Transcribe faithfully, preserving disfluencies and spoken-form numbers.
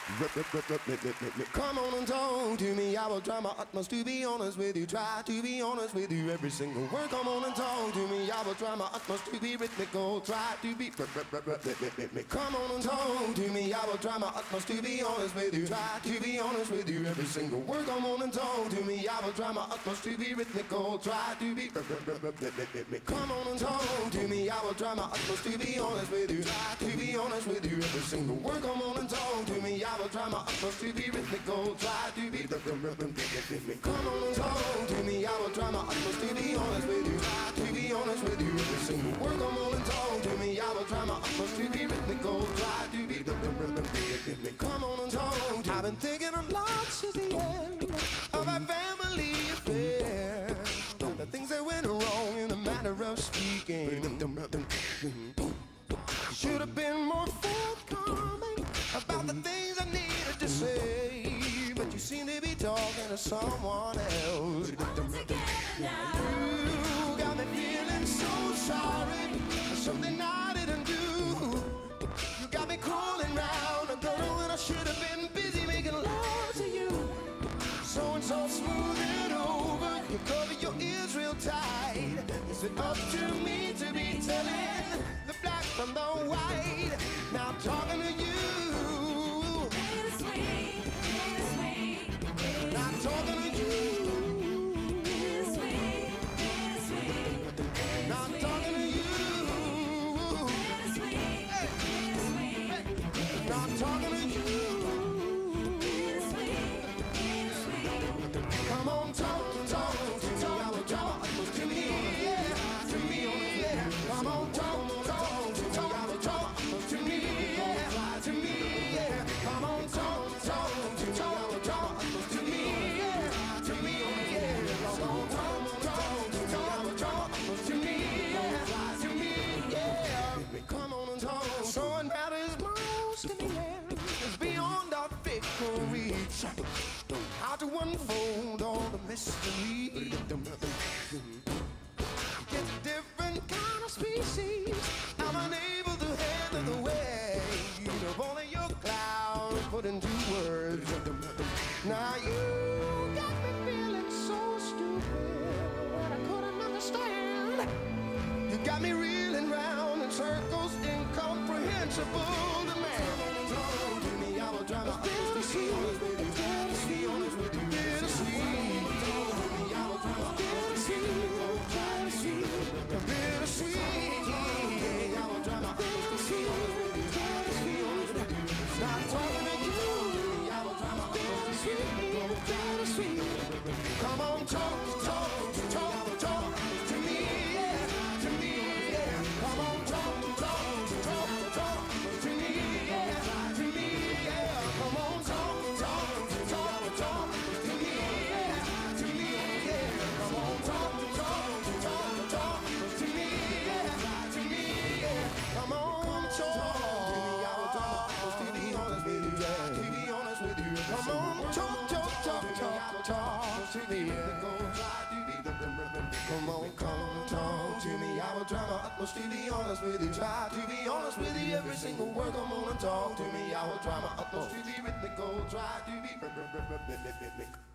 Come on and talk to me. I will try my utmost to be honest with you. Try to be honest with you every single word. Come on and talk to me. I will try my utmost to be rhythmical. Try to be. Come on and talk to me. I will try my utmost to be honest with you. Try to be honest with you every single word. Come on and talk to me. I will try my utmost to be rhythmical. Try to be. Come on and talk to me. I will try my utmost to be honest with you. Try to be honest with you every single word. Come on and talk to me. I will try my utmost to be rhythmical. Try to be. Come on and talk to me. I will try my utmost to be honest with you. Try to be honest with you every single word. Come on and talk to me. I will try my utmost to be rhythmical. Try to be. Come on and talk. I've been thinking a lot since the end of our family affair. The things that went wrong in the matter of speaking. Should have been more forthcoming about the things I needed to say, but you seem to be talking to someone else. You got me feeling so sorry for something I didn't do. You got me crawling round a girl when I should have been busy making love to you. So and so smooth it over. You cover your ears real tight. Is it up to me to be telling the black from the white? Now I'm talking to you. Bittersweet, bittersweet. Now I'm talking to you. Bittersweet, bittersweet. Now I'm talking to you. Bittersweet, bittersweet. Now I'm talking to you. Come on, talk, talk, talk, I will talk to me, yeah, to me, yeah. Come on, talk, talk, talk, I will talk to me, yeah, to me, yeah. Come on, talk, talk, talk, I will talk to me, yeah, to me, yeah. Come on, talk, talk, talk, I will talk to me, yeah, to me, yeah. Come on and talk. So it matters most in the end. It's beyond our fickle reach. How to unfold all the mystery. It's a different kind of species. I'm unable to handle the weight of all of your clouds put into words. Now you got me feeling so stupid I couldn't understand. You got me reeling round in circles incomprehensible to man. Talk to me, I will try my utmost to be honest with you. Be honest with you. Bittersweet. Talk to me, I will try my utmost to be bittersweet. Yeah, I will try my utmost to be honest with you. Be honest with you. Not talking to you. I will try my utmost to be bittersweet. Come on, talk, talk, talk, talk to me, yeah, to me, yeah. Come on, talk, talk, talk, talk to me, yeah, to me, yeah. Come on, talk, talk, talk, talk to me, yeah, to me, yeah. Come on, talk, talk, talk, talk to me, yeah, to me, yeah. Come on, talk to me. I will try my utmost to be honest with you, yeah, to be honest with you. Come on, talk, talk, talk, talk, talk to me, yeah. Come on, come talk to me. I will try my utmost to be honest with you. Try to be honest with you every single word. Come on and talk to me. I will try my utmost to be rhythmical. Try to be